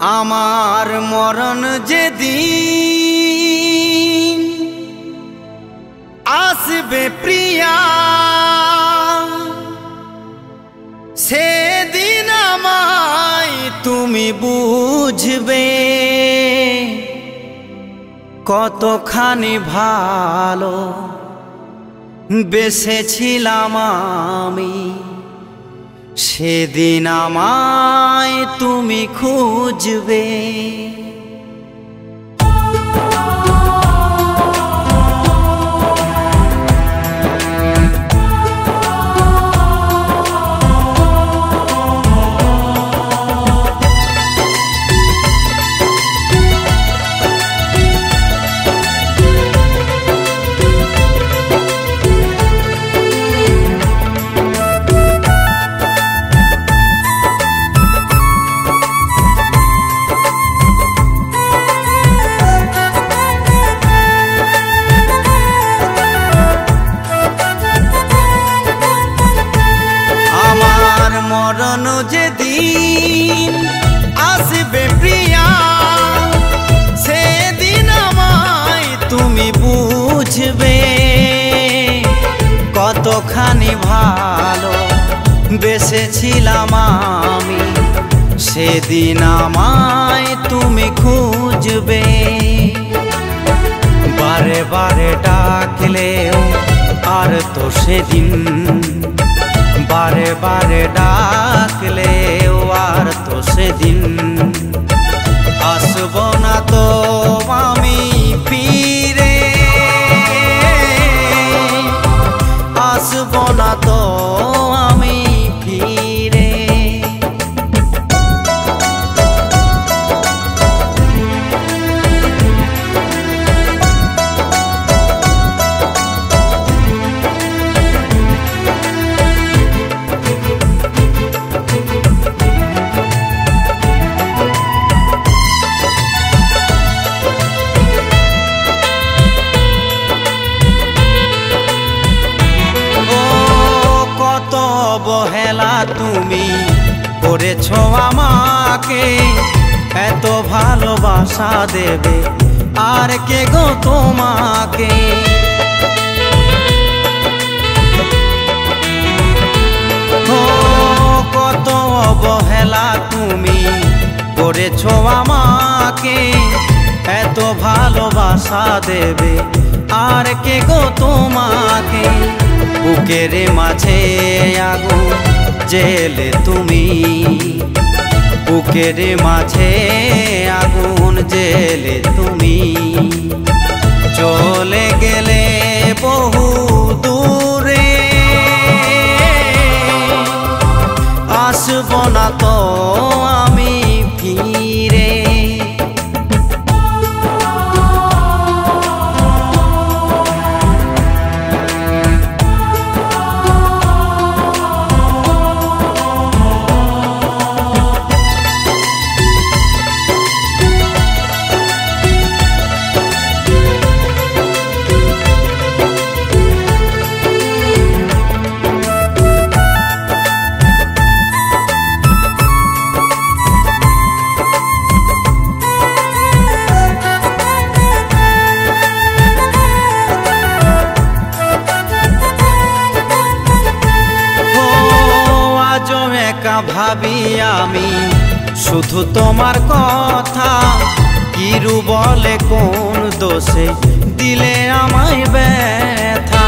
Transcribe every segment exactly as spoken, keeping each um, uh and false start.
আমার মরণ যেদিন আসবে প্রিয়া, সেদিন আমায় তুমি বুঝবে কতখানি ভালো বেসেছিলাম আমি। সেদিন আমায় তুমি খুঁজবে। মরণ যেদিন আসবে প্রিয়া, সেদিন আমায় তুমি বুঝবে কতখানি ভালো বেসেছিলাম আমি। সেদিন আমায় তুমি খুঁজবে। বারে বারে ডাকলেও আর তো সেদিন, বারে বারে ডাকলেও আর তো সেদিন আসব না তো আমি ফিরে, আসব না তো আমি ফিরে। অবহেলা তুমি করেছো আমাকে, এত ভালোবাসা দেবে আর কে গো তোমাকে। ও কত অবহেলা তুমি করেছো আমাকে, এত ভালোবাসা দেবে আর কে গো তোমাকে। বুকের মাঝে আগুন জেলে তুমি, বুকের মাঝে আগুন জেলে তুমি চলে গেলে বহু দূরে, আসব না তো আমি ফিরে। ভাবি আমি শুধু তোমার কথা, কিরু বলে কোন দোষে দিলে আমায় ব্যথা।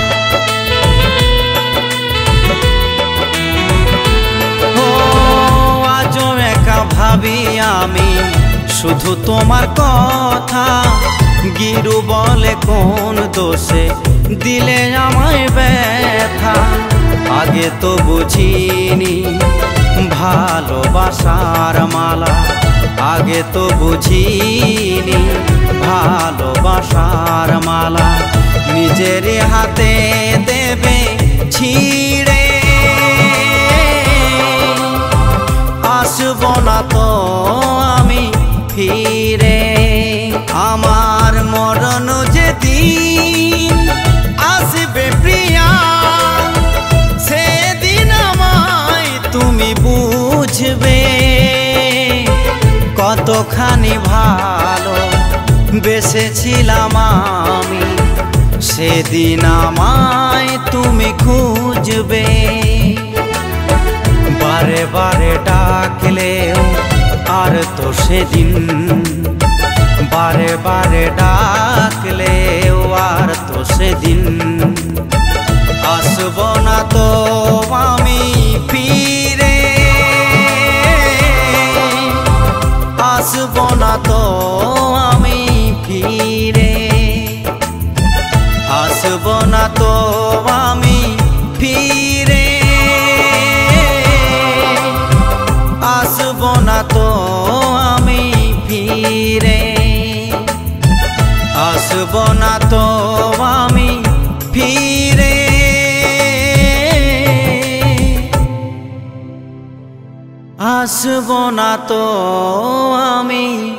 ও আজও একা ভাবি আমি শুধু তোমার কথা, গিরু বলে কোন দোষে দিলে আমায় ব্যথা। আগে তো বুঝিনি ভালোবাসার মালা, আগে তো বুঝিনি ভালোবাসার মালা নিজের হাতে দেবে ছিঁড়ে, আসব না তো আমি ফিরে। আমার মরণ যেদিন আসবে প্রিয়া, সেদিন আমায় তুমি বুঝবে কতখানি ভালো বেসেছিলাম আমি, সেদিন আমায় তুমি খুঁজবে। বারে বারে ডাকলেও আর তো সেদিন, বারে বারে ডাকলেও আর তো সেদিন আসব না তো আমি ফিরে, আসব না তো আমি ফিরে, আসব না তো আমি ফিরে, আসব না তো আমি ফিরে, আসব না তো আমি ফিরে, আসব না তো আমি